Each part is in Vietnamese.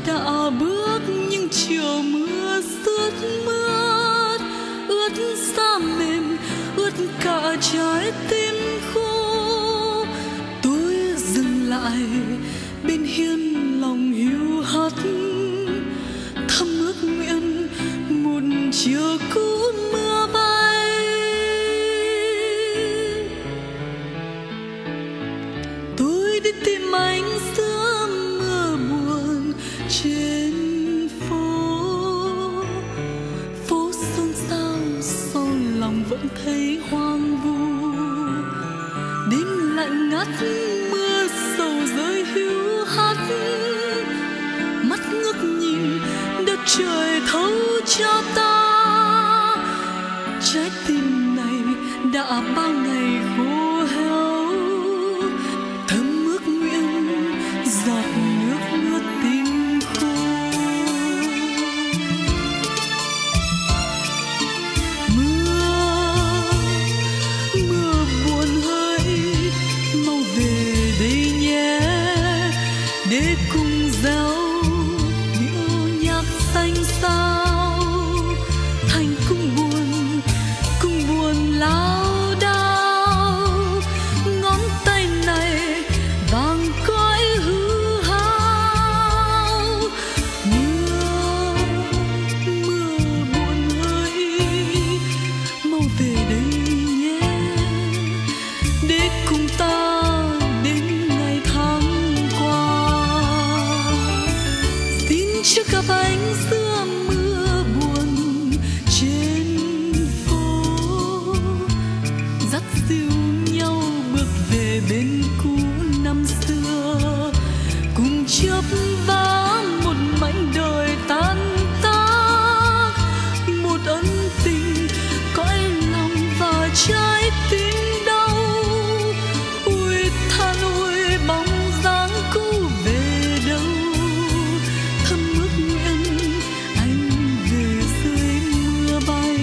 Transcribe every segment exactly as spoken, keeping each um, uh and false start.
đã bước nhưng chiều mưa sướt mướt, ướt da mềm, ướt cả trái tim khô. Tôi dừng lại bên hiên lòng hiu hắt, thầm ước nguyện một chiều cũ mưa bay. Tôi đi tìm anh giữa mưa buồn trên phố, phố xôn xao sau lòng vẫn thấy hoang vu. Đêm lạnh ngắt mưa sầu rơi hiu hắt, mắt ngước nhìn đất trời thấu cho ta. Trái tim này đã bao ngày khô héo, thấm ước nguyện giọt nước ướt tim khô. Mưa, mưa buồn hỡi, mau về đây nhé, để cùng gieo điệu nhạc xanh xao. Thành cung buồn, cung buồn lao đao, ngón tay này vàng cõi hư hao. Mưa, mưa buồn hỡi, mau về đây nhé, để cùng ta đến ngày tháng qua. Xin chúc gặp anh giữa mưa buồn trên phố, dắt dìu nhau bước về bên cũ năm xưa, cùng chớp vá một mảnh đời tan tác, một ân tình cõi lòng và trái tim đau. Ôi than ôi bóng dáng cũ về đâu, thầm ước nguyện anh về dưới mưa bay.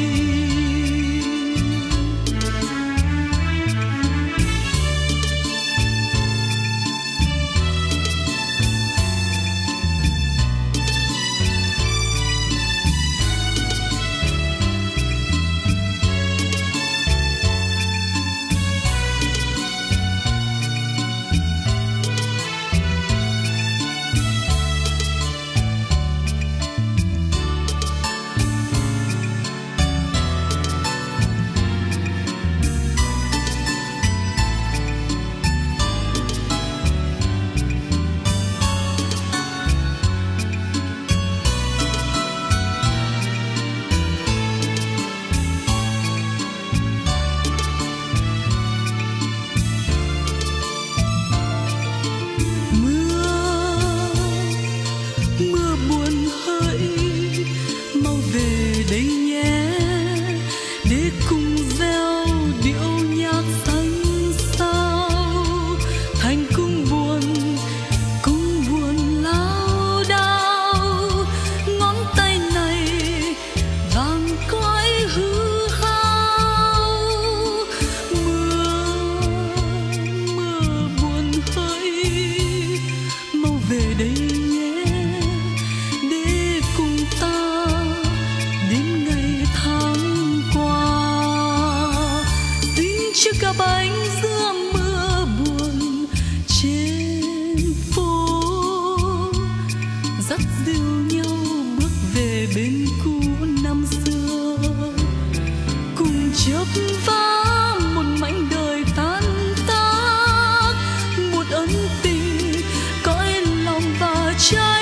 Đây nhé, để cùng gieo điệu nhạc xanh xao. Thành cung buồn, cung buồn lao đao, ngón tay này vàng cõi hư hao. Mưa, mưa buồn hỡi, mau về đây nhé, để cùng ta đến ngày tháng qua. Xin chúc gặp anh giữa mưa buồn trên phố, dắt dìu nhau bước về bên cũ năm xưa, cùng chớp vá một mảnh đời tan tác, một ân tình cõi lòng và trái